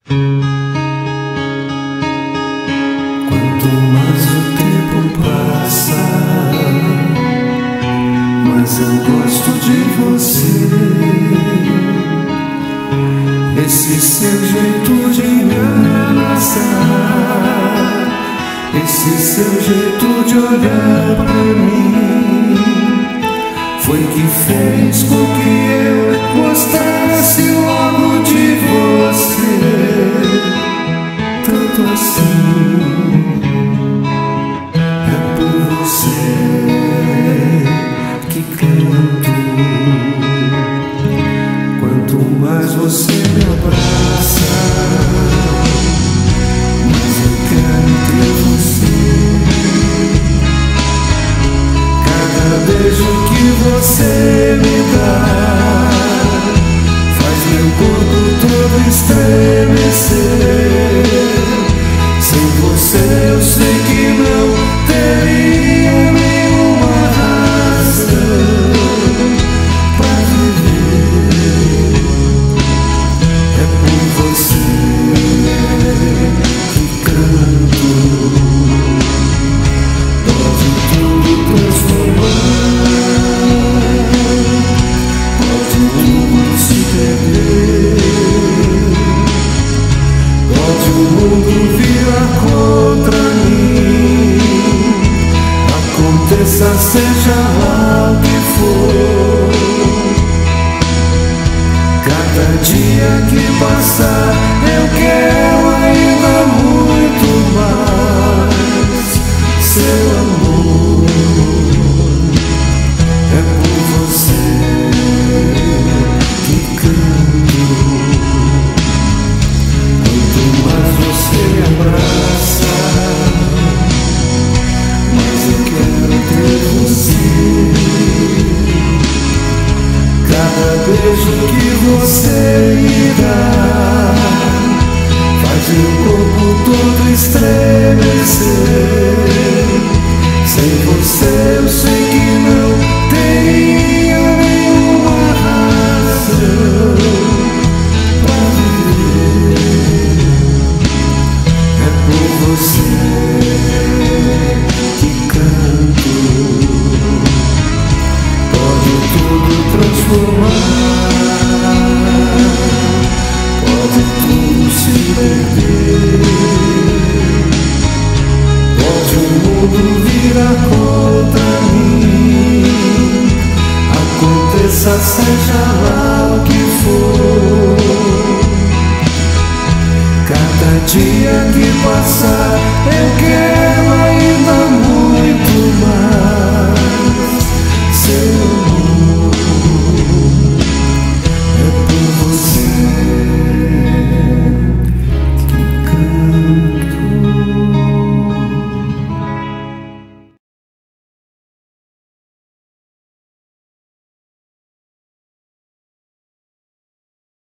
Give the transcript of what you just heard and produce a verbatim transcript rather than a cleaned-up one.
Quanto mais o tempo passa, mais eu gosto de você. Esse seu jeito de me abraçar, esse seu jeito de olhar pra mim, foi que fez com que eu gostasse logo de você. Tanto assim, é por você que canto. Quanto mais você me abraça, mais eu quero ter você. Cada beijo que você me dá faz meu corpo todo estremecer. Sem você eu sei que não teria nenhuma razão pra viver. É por você que canto. Pode tudo transformar, pode tudo se perder, pode o mundo virar contra mim. Aconteça, seja lá o que for. Cada dia que passar eu quero ainda muito mais seu amor. É por você que canto. Quanto mais você me abraça, mais eu quero ter você. Cada beijo que você me dá faz meu corpo todo estremecer. Sem você eu sei que não teria nenhuma razão pra viver. É por você que canto. Pode tudo transformar, pode tudo se perder, pode o mundo virar contra mim. Aconteça, seja lá